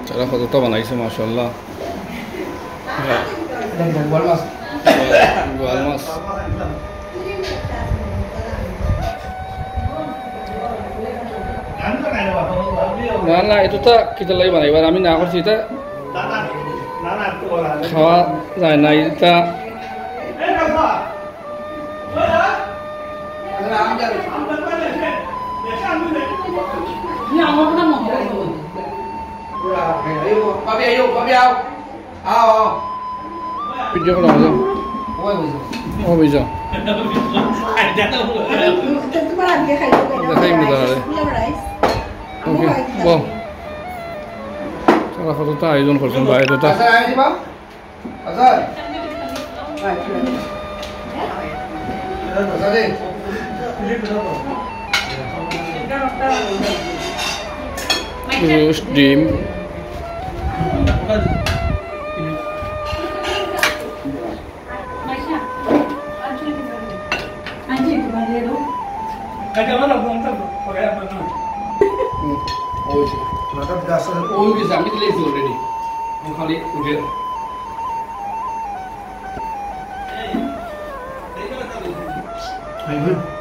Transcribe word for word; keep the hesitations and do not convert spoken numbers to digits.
Cara kota बनाई से माशाल्लाह Buat mas. Buat mas. Nah, nah itu tak kita lagi बनाई बार आमी ना करছি ता खावा जाए ना itu Ini awak kan mau. Ayo, papi ayo, papi ayo. Ayo. video kalau ada Oh, bisa. oh bisa Tentu malah dia kayak gitu. Dia kayak gitu ada. oke wow cara foto tak itu nukar sembah itu tak Asal aja sih, Bang. Asal. Asal deh. terus dim Oh, sih. Maka berasal. oh bisa kami tulis already yang kali udah Ayo.